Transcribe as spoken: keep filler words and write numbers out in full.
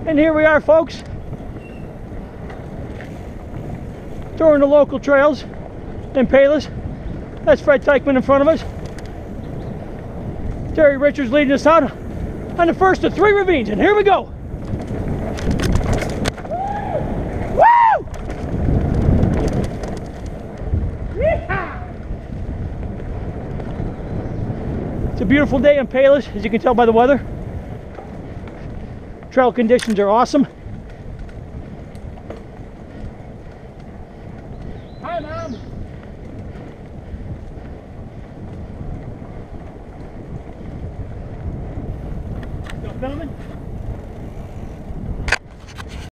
And here we are, folks, touring the local trails in Palos. That's Fred Teichman in front of us. Terry Richards leading us out on the first of three ravines, and here we go. Woo! Yeehaw! It's a beautiful day in Palos, as you can tell by the weather. Trail conditions are awesome. Hi, Mom.